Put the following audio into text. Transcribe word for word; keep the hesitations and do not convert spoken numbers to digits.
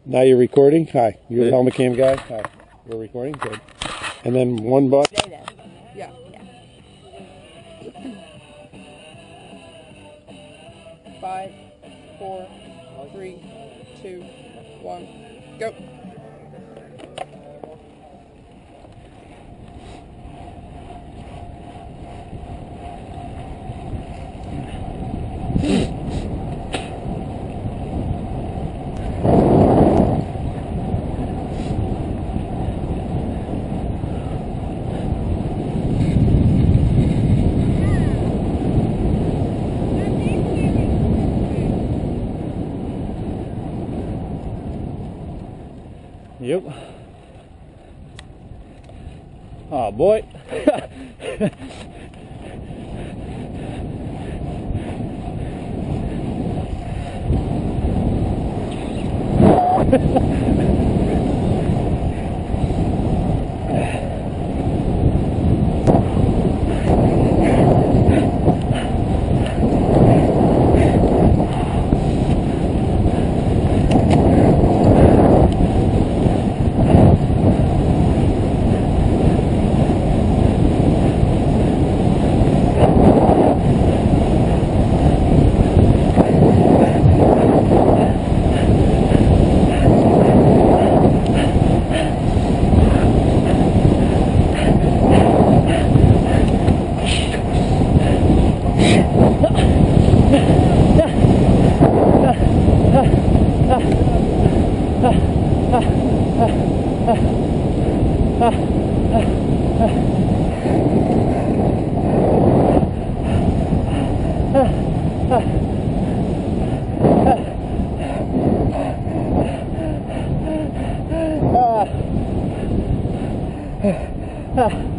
Now you're recording? Hi. You're the helmet cam guy? Hi. We're recording? Good. And then one buck? Yeah. yeah. Five, four, three, two, one, go. Yep. Oh boy. Ah.